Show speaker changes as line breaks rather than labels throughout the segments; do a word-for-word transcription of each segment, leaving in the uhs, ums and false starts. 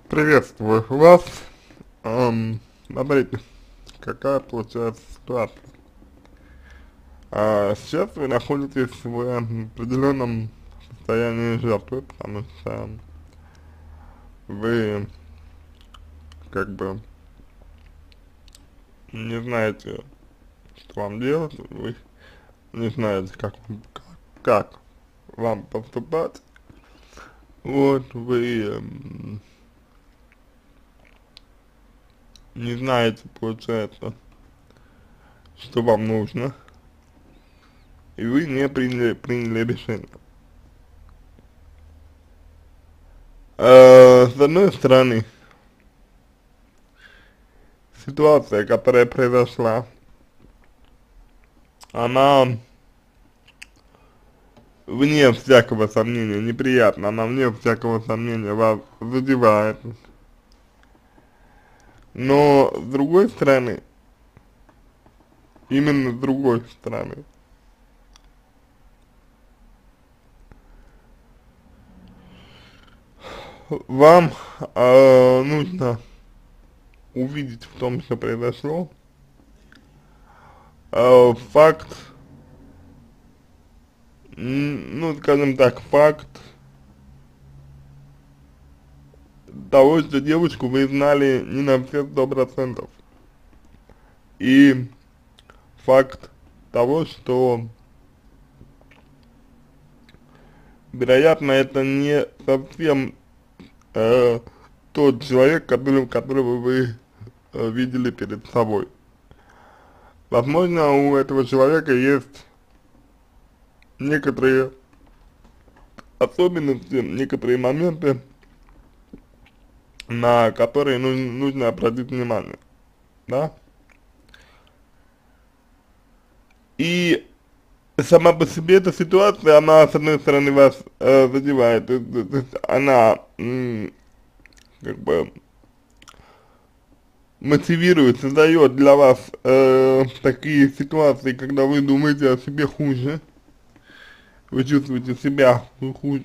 Приветствую вас. Ам, смотрите, какая получается ситуация. А, сейчас вы находитесь в определенном состоянии жертвы, потому что вы как бы не знаете, что вам делать, вы не знаете, как, как, как вам поступать. Вот, вы эм, не знаете, получается, что вам нужно, и вы не приняли, приняли решение. Э, с одной стороны, ситуация, которая произошла, она вне всякого сомнения неприятна, она вне всякого сомнения вас задевает. Но с другой стороны, именно с другой стороны, вам э, нужно увидеть в том, что произошло, э, факт, м, ну, скажем так, факт того, что девушку вы знали не на все сто процентов. И факт того, что, вероятно, это не совсем э, тот человек, который, которого вы э, видели перед собой. Возможно, у этого человека есть некоторые особенности, некоторые моменты, на которые ну, нужно обратить внимание, да? И сама по себе эта ситуация, она, с одной стороны, вас э, задевает, то есть, то есть она, м, как бы, мотивирует, создает для вас э, такие ситуации, когда вы думаете о себе хуже, вы чувствуете себя хуже.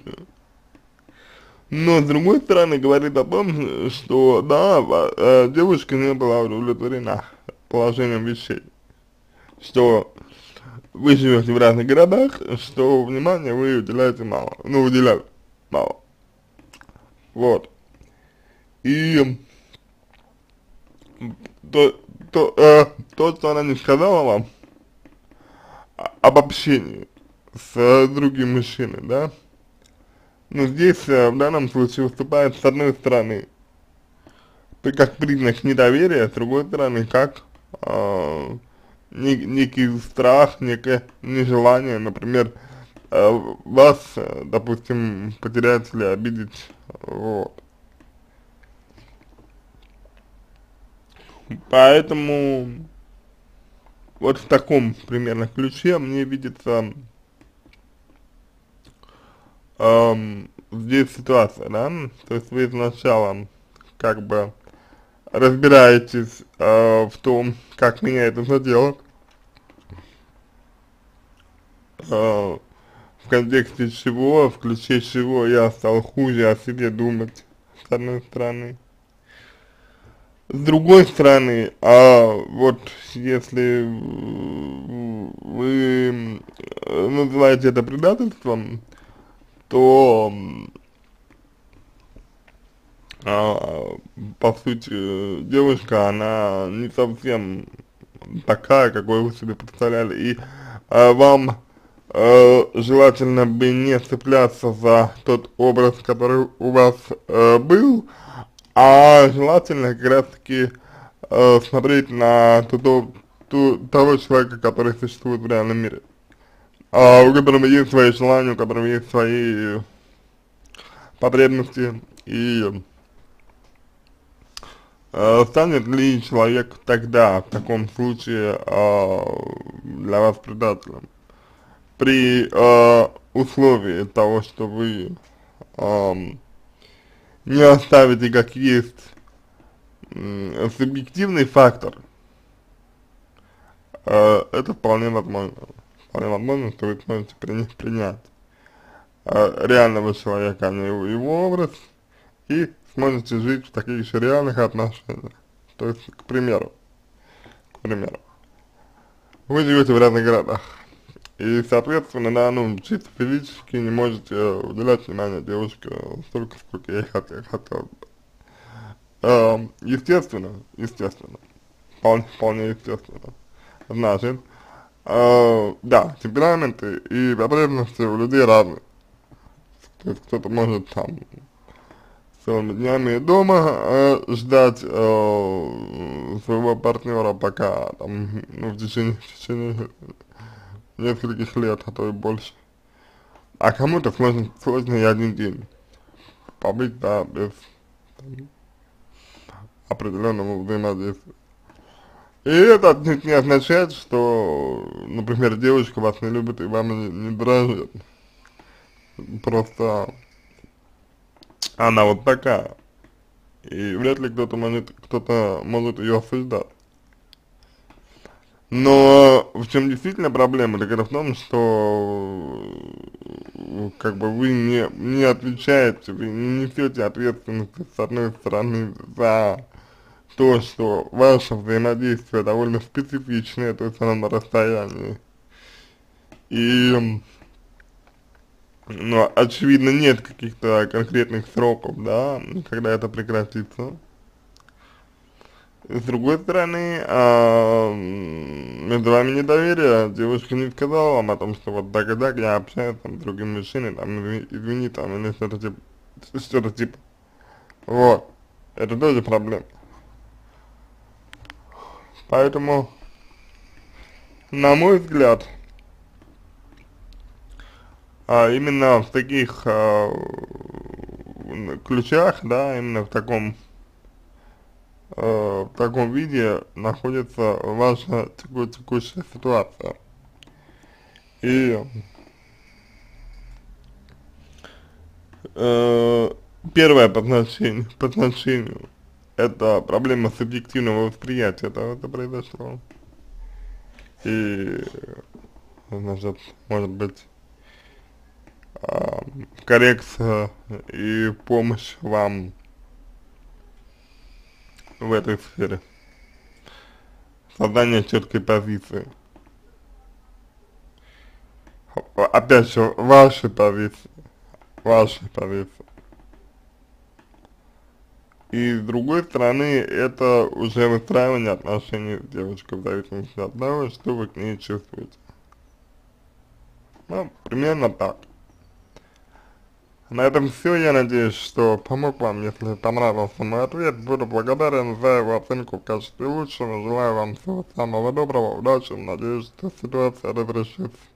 Но с другой стороны говорит о том, что да, э, девушка не была удовлетворена положением вещей, что вы живете в разных городах, что внимания вы уделяете мало, ну уделяли мало, вот. И то, то, э, то, что она не сказала вам о- об общении с э, другим мужчиной, да, но здесь э, в данном случае выступает с одной стороны при- как признак недоверия, с другой стороны как э, не, некий страх, некое нежелание, например, э, вас, э, допустим, потерять или обидеть, вот. Поэтому вот в таком примерно ключе мне видится эм, здесь ситуация, да, то есть вы сначала как бы разбираетесь э, в том, как меня это задело, э, в контексте чего, в ключе чего я стал хуже о себе думать, с одной стороны. С другой стороны, а вот если вы э, называете это предательством, то а, по сути девушка, она не совсем такая, какой вы себе представляли, и а, вам э, желательно бы не цепляться за тот образ, который у вас э, был, а желательно как раз таки э, смотреть на ту, ту, того человека, который существует в реальном мире, а, у которого есть свои желания, у которого есть свои потребности, и э, станет ли человек тогда, в таком случае, э, для вас предателем, при э, условии того, что вы э, не оставите как есть э, субъективный фактор, э, это вполне возможно. Вполне возможно, что вы сможете при, принять э, реального человека, а не его, его образ, и сможете жить в таких же реальных отношениях. То есть, к примеру, к примеру, вы живете в разных городах, и, соответственно, да, ну, чисто физически не можете уделять внимание девушке столько, сколько ей хотел, хотел бы. Эм, естественно, естественно, вполне, вполне естественно. Значит, э, да, темпераменты и потребности у людей разные. То есть кто-то может там целыми днями дома э, ждать э, своего партнера, пока там, ну, в течение, в течение нескольких лет, а то и больше. А кому-то сложно, сложно и один день побыть, да, без там, определенного взаимодействия. И это отнюдь не означает, что, например, девушка вас не любит и вам не, не дорожит. Просто она вот такая. И вряд ли кто-то может, кто-то может ее осуждать. Но в чем действительно проблема, так это в том, что э, как бы вы не, не отвечаете, вы не несете ответственность с одной стороны за то, что ваше взаимодействие довольно специфичное, то есть оно на расстоянии. И, ну, очевидно, нет каких-то конкретных сроков, да, когда это прекратится. С другой стороны, а, между вами недоверие, девушка не сказала вам о том, что вот так и так я общаюсь там, с другим мужчиной, там, извини, извини там, или что-то типа, что-то типа, вот, это тоже проблема. Поэтому, на мой взгляд, а, именно в таких а, ключах, да, именно в таком э, в таком виде находится ваша теку текущая ситуация. И э, первое по значению, по значению это проблема субъективного восприятия того, что произошло. И, значит, может быть, э, коррекция и помощь вам в этой сфере. Создание четкой позиции. Опять же, вашей позиции. Вашей позиции. И с другой стороны, это уже выстраивание отношений с девушкой в зависимости от того, что вы к ней чувствуете. Ну, примерно так. На этом все. Я надеюсь, что помог вам. Если понравился мой ответ, буду благодарен за его оценку в качестве лучшего. Желаю вам всего самого доброго, удачи. Надеюсь, что ситуация разрешится.